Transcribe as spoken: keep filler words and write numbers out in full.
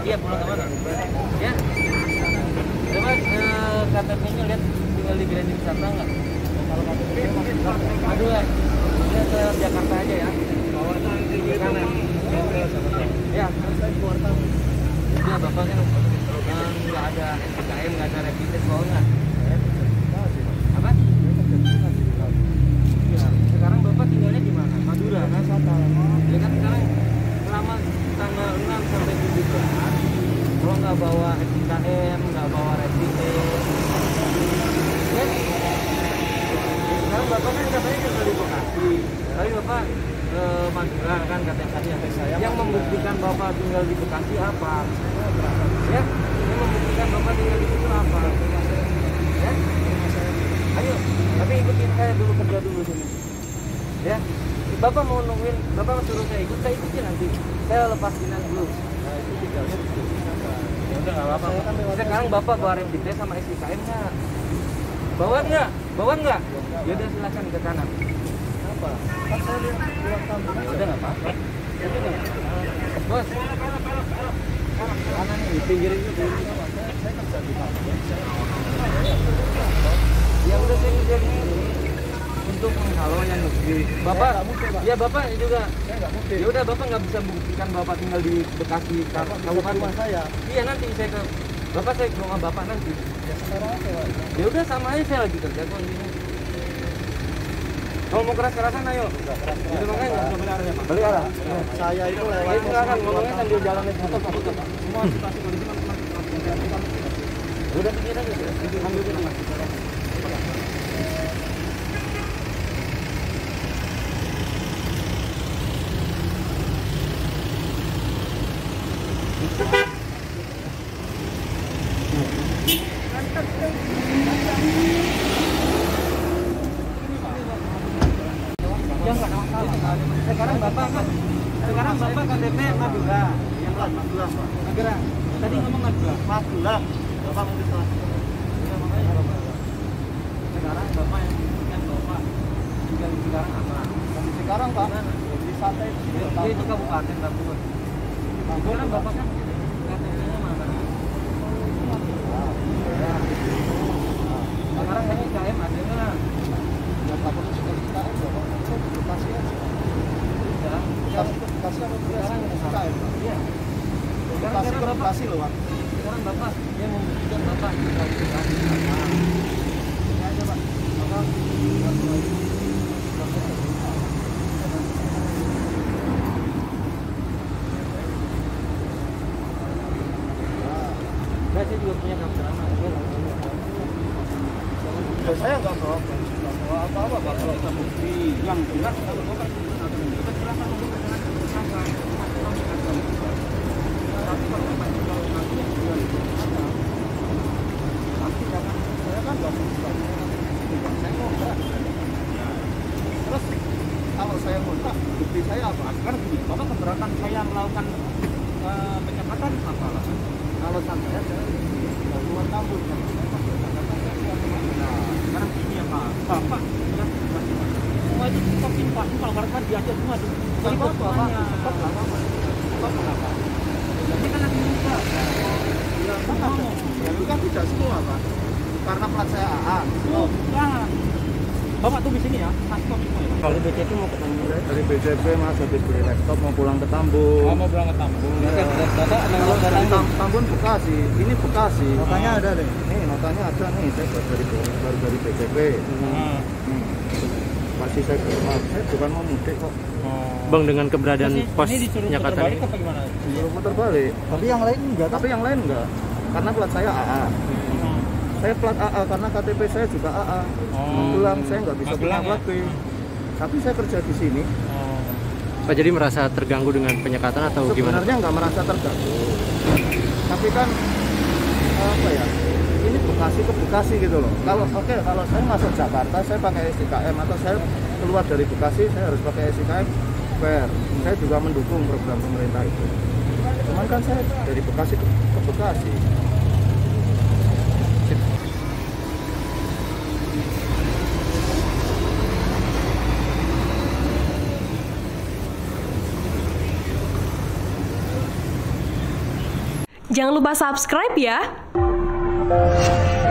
Iya, pulang kemana? Ya. Coba eh, K T P-nya lihat tinggal di Grand Wisata nggak? Kalau K T P-nya masih aduh ya. Udah ke Jakarta aja ya. Bawa di kanan. Ya, saya keluar tamu. Iya, Bapak kan eh, nggak ada S K M, nggak ada rapid test, bawa nggak? Apa? Ya, sekarang Bapak tinggalnya di mana? Madura kan? Ya kan sekarang selama tanggal enam sampai tujuh belas kalau nggak bawa S K M, nggak bawa rapid test, ya? Sekarang Bapak kan katanya tinggal di Bekasi, tapi Bapak ke Madura kan katanya. Yang membuktikan Bapak tinggal di Bekasi apa? Ya? Yang membuktikan Bapak tinggal di situ apa? Ya? Ayo, tapi ikutin saya dulu, kerja dulu sini. Ya? Bapak mau nungguin, Bapak suruh saya ikut, saya ikutin nanti. Saya lepas dinas dulu. Nah, itu tinggalnya di sini. Ya udah nggak apa-apa. Sekarang Bapak bawa rapid test sama S K M nggak? Bawa nggak? Bawa nggak? Ya udah silakan ke kanan. Apa? Kan saya pulang kampung. Ya udah nggak apa-apa. Ya udah. Bos. Kanan ini, pinggir itu. Saya kerja di kampung. Ya udah saya kerja di sini untuk menghalau yang negeri. Bapak, ya Bapak juga. Ya udah Bapak nggak bisa buktikan Bapak tinggal di Bekasi, kabupaten saya. Iya nanti saya ke Bapak, saya ke rumah Bapak nanti. Ya sekarang apa? Ya udah sama aja, saya lagi kerja kok ini. Kalau mau keras-kerasan ayo. Itu makanya nggak usah balik arah ya Pak. Balik arah. Saya itu lewat. Ayo silakan ngomongnya sambil jalan aja. Semua situasi kondisi masing-masing. Udah pikir aja. Ambil dulu Mas. Sekarang Bapak kan, sekarang Bapak K T P Madura, yang kan Madura, Madura. Tadi ngomong Madura, Madura. Bapak mau bisa. Sekarang Bapak yang yang Bapak tinggal di sekarang apa? Tapi sekarang Pak di santai itu. Itu kabupaten Tambun. Sekarang Bapak kan K T P-nya mana? Sekarang ini K M ada nggak? Ya Bapak sudah kita Bapak Bekasi aja. Bekasi apa sekarang K M? Iya. Bekasi ke Bekasi loh Pak. Sekarang Bapak yang membuktikan Bapak tinggal di Bekasi. Ini aja Pak. Bapak saya juga punya kamera. Saya nggak bawa apa-apa Pak. Kalau kita bukti yang jelas kalau Bapak kita silakan untuk dengan tersangka. Tapi kalau Bapak juga nanti yang juga itu ada. Nanti jangan saya kan nggak bisa. Saya mau enggak. Terus kalau saya mau tak bukti saya apa? Sekarang gini, Bapak keberatan saya melakukan uh, penyekatan apa lah? Kalau sampai ada keluar kabur kan? Sekarang gini ya Pak, Bapak ya, semua itu kita simpan kalau mereka diajar semua tuh. Jadi Bapak apa? Bapak apa? Ini kan lagi buka. Ya, Bapak ngomong. Ya itu kan tidak semua Pak. Karena plat saya A A. Oh, nah. Bapak tunggu sini ya, kasih kopi semua ya. Kalau B C P mau ketemu dari B C P Mas habis beli laptop mau pulang ke Tambun. Oh, mau pulang ke Tambun. Ya. Bapak kalau dari Tambun Bekasi, ini Bekasi. Notanya ada deh. Nih notanya ada nih, saya baru dari baru dari B C P. Hmm. Hmm. Masih saya ke rumah, saya bukan mau mudik kok. Oh. Bang dengan keberadaan pos Nyakata ini. Disuruh muter balik. Tapi yang lain enggak. Tapi yang lain enggak. Karena plat saya A A. Hmm. Saya plat A A karena K T P saya juga A A. Oh. Pulang saya nggak bisa pulang plat B. Tapi saya kerja di sini. Oh. Pak jadi merasa terganggu dengan penyekatan atau sebenarnya gimana? Sebenarnya nggak merasa terganggu. Tapi kan apa ya? Ini Bekasi ke Bekasi gitu loh. Kalau oke okay, kalau saya masuk Jakarta saya pakai S K M atau saya keluar dari Bekasi saya harus pakai S K M fair. Saya juga mendukung program pemerintah itu. Cuman kan saya dari Bekasi ke, ke Bekasi. Jangan lupa subscribe ya.